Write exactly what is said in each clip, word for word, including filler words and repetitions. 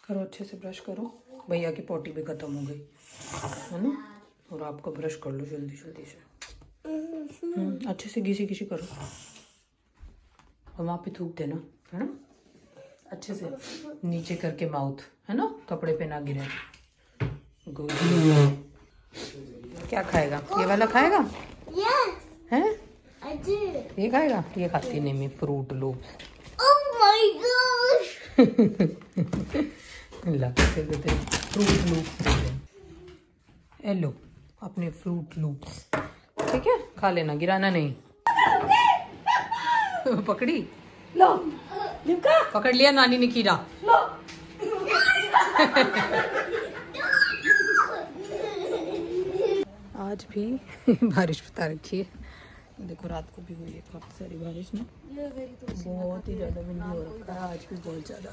करो अच्छे से ब्रश करो। भैया की पोटी भी खत्म हो गई है ना, और आपको ब्रश कर लो जल्दी जल्दी से। हम्म, अच्छे से घिसी घिसी करो और वहाँ पे थूक देना है ना, अच्छे से नीचे करके माउथ है ना, कपड़े पे ना गिरे। गुड। क्या खाएगा? ये वाला खाएगा? हैं? ये खाएगा? ये खाती नहीं मैं Froot Loops. Oh my gosh! Froot Loops ए लो अपने फ्रूट लूप्स, ठीक है, खा लेना, गिराना नहीं। पकड़ी लो, पकड़ लिया नानी ने कीड़ा। आज भी बारिश बता रखी है, देखो रात को भी हुई है काफी सारी बारिश ना, बहुत ही ज्यादा विंडी हो रखा है आज भी, बहुत ज्यादा।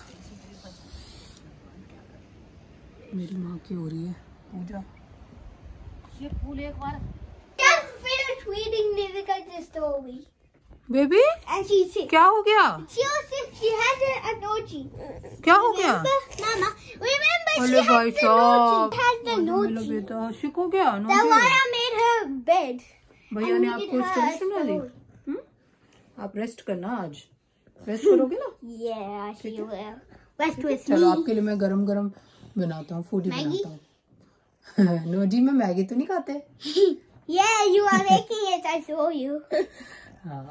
मेरी माँ की हो रही है पूजा। ये फूल एक बार just finished reading Nivika's story. Baby And she said, क्या हो गया? She also she has a, a nochi. क्या हो गया? Mama, remember अरे she has भाई the nochi. साहब, Has the nochi. बेटा शिक हो गया ना। That's why I made her bed. भैया ने आपको स्टोरी सुना दी। आप रेस्ट करना, आज रेस्ट करोगे ना? Yeah, she will. Rest with चलो me. आपके लिए मैं गरम गरम बनाता हूँ, फूडी बनाता हूँ। नो जी, मैं मैगी तो नहीं खाते। Yeah, you are making it. I saw you. हाँ।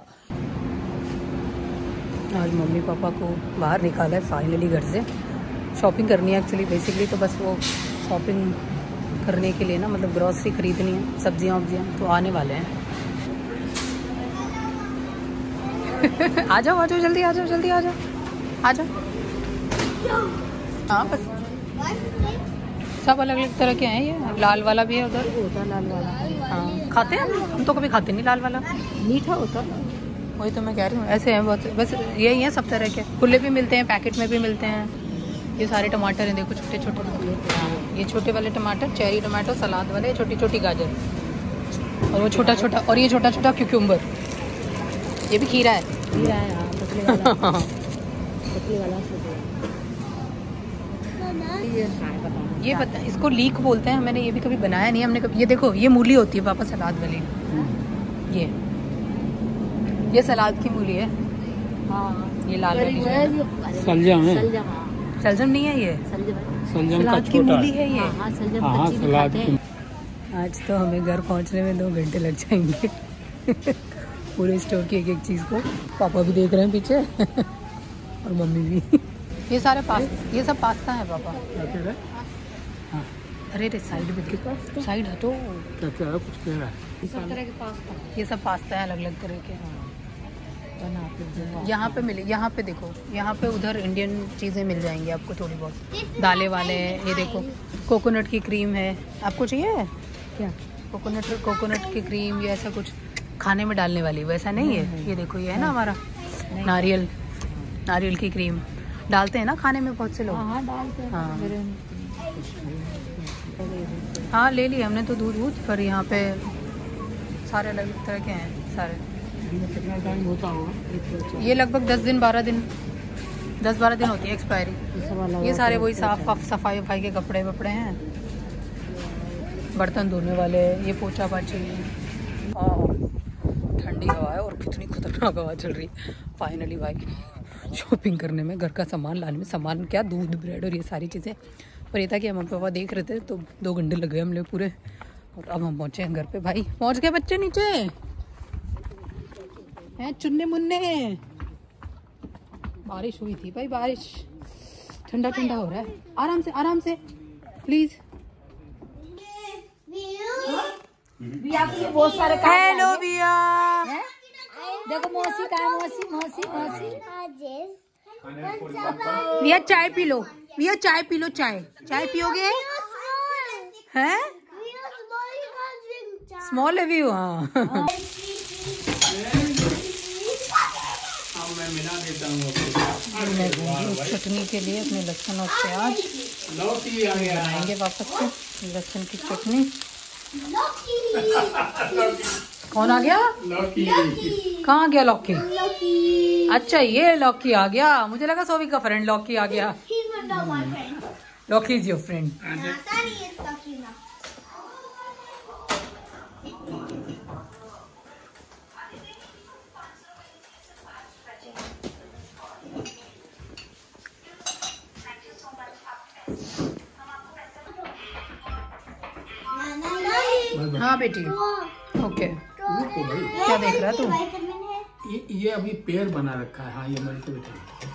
आज मम्मी पापा को बाहर निकाला है फाइनली घर से, शॉपिंग करनी है एक्चुअली बेसिकली, तो बस वो शॉपिंग करने के लिए ना, मतलब ग्रॉसरी खरीदनी है, सब्जियां वब्जियां, तो आने वाले हैं। आ जाओ आ जाओ जल्दी, आ जाओ जल्दी, आ जाओ आ जाओ। हाँ बस सब अलग अलग तरह के हैं, ये लाल वाला भी है उधर, होता लाल वाला। हाँ खाते हैं हम तो, कभी खाते नहीं लाल वाला, मीठा होता, वही तो मैं कह रही हूँ। ऐसे हैं बहुत, बस यही है सब तरह के, खुले भी मिलते हैं, पैकेट में भी मिलते हैं। ये सारे टमाटर हैं देखो, छोटे छोटे, ये छोटे वाले टमाटर, चेरी टमाटो, सलाद वाले, छोटी छोटी गाजर, और वो छोटा छोटा, और ये छोटा छोटा क्यूक्यूम्बर, ये भी खीरा है, खीरा है हाँ, पतले वाला, पतले वाला ये पता, इसको लीक बोलते हैं, मैंने ये भी कभी बनाया नहीं, हमने कभी। ये देखो ये मूली होती है पापा, सलाद वाली, ये ये सलाद की मूली है। हाँ ये लाल वाली सलजम है, सलजम नहीं है, ये सलजम सलाद की मूली है ये। हाँ सलाद की। आज तो हमें घर पहुंचने में दो घंटे लग जाएंगे। पूरे स्टोर की एक एक चीज़ को पापा भी देख रहे हैं पीछे और मम्मी भी। ये सारे पास्ता, ये सब पास्ता है पापा। हाँ। अरे रे साइड में देखो, साइड हटो। क्या क्या है, कुछ कह रहा है? सब तरह के पास्ता, ये सब पास्ता है अलग अलग तरह के। यहाँ पे मिले, यहाँ पे देखो, यहाँ पे उधर इंडियन चीज़ें मिल जाएंगी आपको थोड़ी बहुत, दालें वाले हैं। ये देखो कोकोनट की क्रीम है, आपको चाहिए क्या? कोकोनट कोकोनट की क्रीम, ये ऐसा कुछ खाने में डालने वाली, वैसा नहीं है। ये देखो ये है ना हमारा नारियल, नारियल की क्रीम डालते हैं ना खाने में बहुत से लोग। हाँ डालते हैं। हाँ हाँ ले लिया हमने तो दूध वूध, पर यहाँ पे सारे अलग तरह के हैं सारे। कितना टाइम होता होगा? ये लगभग दस दिन बारह दिन दस बारह दिन होती है एक्सपायरी। ये सारे वही साफ सफाई वफाई के कपड़े वपड़े हैं, बर्तन धोने वाले, ये पोछा पाछी। ठंडी हवा है और कितनी खतरनाक हवा चल रही है। फाइनली भाई शॉपिंग करने में, घर का सामान लाने में, सामान क्या दूध ब्रेड और ये सारी चीज़ें, पर ये था कि हम पापा देख रहे थे तो दो घंटे लग गए हम लोग पूरे, और अब हम पहुँचे हैं घर पे। भाई पहुँच गए बच्चे नीचे हैं, चुन्ने मुन्ने। बारिश हुई थी भाई, बारिश, ठंडा ठंडा हो रहा है, आराम से आराम से प्लीज। बहुत सारे हेलो भैया, देखो मौसी का, मौसी मौसी मौसी भैया चाय पी लो, भैया चाय पी लो, चाय चाय पियोगे? हैं स्मॉल है व्यू। हाँ चटनी के लिए अपने लहसुन और प्याज बनाएंगे वापस से, लहसुन की चटनी। कौन आ गया? लौकी। कहाँ गया लौकी? अच्छा ये लौकी आ गया, मुझे लगा सोवी का फ्रेंड लौकी आ गया। is not my friend. Rocky is your friend. Nah, Sunny is Rocky now. हाँ बेटी ओके क्या देख रहा है तू? ये ये अभी पेड़ बना रखा है। हाँ ये मल्टीविटामिन।